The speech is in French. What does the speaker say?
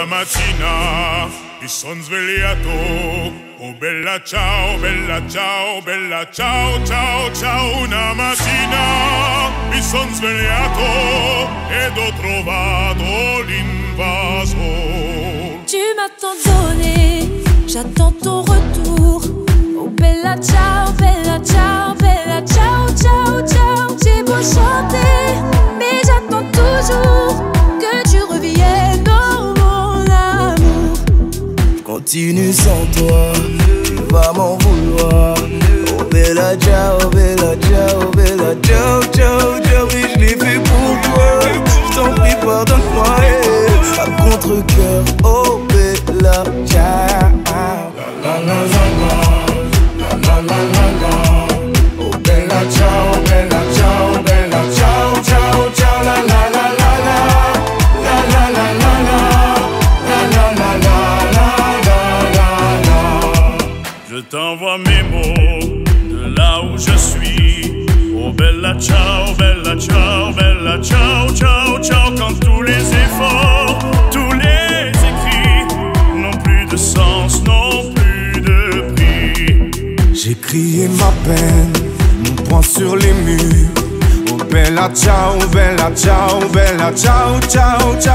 una mattina mi son svegliato. Oh bella ciao, bella ciao, bella ciao, ciao, ciao. Una mattina mi son svegliato ed ho trovato l'invasor. Tu m'as tant donné, j'attends ton retour. Oh bella ciao, bella ciao, bella ciao, ciao, ciao. J'ai beau chanter, mais j'attends toujours que tu reviennes, oh mon amour. Continue sans toi, tu vas m'en vouloir. Oh bella ciao, bella ciao, bella ciao, ciao, ciao. Oui, je l'ai fait pour toi, je t'en prie pardonne-moi. À contre-cœur, oh bella ciao. La la la la la, la la la la. Oh bella ciao, bella ciao, bella ciao, ciao, ciao. La la la la la, la la la la la, la la la la la la. Je t'envoie mes mots de là où je suis. Oh bella ciao, bella ciao, bella ciao, ciao, ciao. Quand tous les efforts, tous les écrits n'ont plus de sens, n'ont plus de prix. J'ai crié ma peine, mon poing sur les murs. Oh bella ciao, bella ciao, bella ciao, ciao, ciao.